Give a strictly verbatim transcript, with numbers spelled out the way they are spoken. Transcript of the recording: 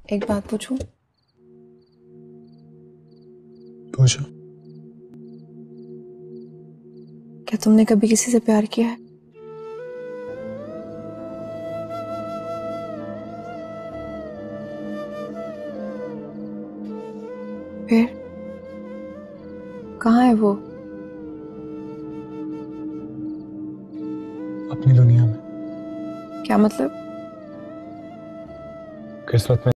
एक बात पूछूं? पूछो। क्या तुमने कभी किसी से प्यार किया है? फिर कहाँ है वो? अपनी दुनिया में। क्या मतलब? किस्मत में